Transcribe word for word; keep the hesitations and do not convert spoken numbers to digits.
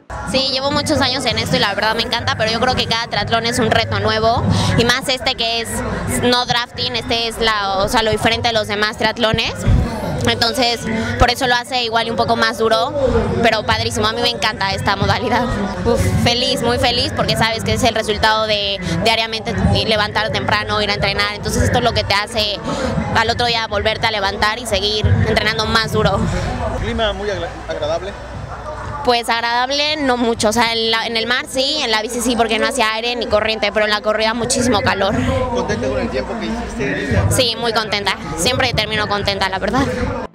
Sí, llevo muchos años en esto y la verdad me encanta, pero yo creo que cada triatlón es un reto nuevo y más este que es no drafting, este es la, o sea, lo diferente de los demás triatlones. Entonces, por eso lo hace igual y un poco más duro, pero padrísimo, a mí me encanta esta modalidad. Uf, feliz, muy feliz, porque sabes que es el resultado de diariamente levantar temprano, ir a entrenar, entonces esto es lo que te hace al otro día volverte a levantar y seguir entrenando más duro. ¿Clima muy agradable? Pues agradable, no mucho, o sea, en, la, en el mar sí, en la bici sí, porque no hacía aire ni corriente, pero en la corrida muchísimo calor. ¿Contenta con el tiempo que hiciste? Sí, muy contenta, siempre termino contenta, la verdad.